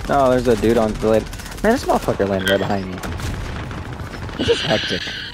No, there's a dude on the lid. Man, this motherfucker landed right behind me. This is hectic.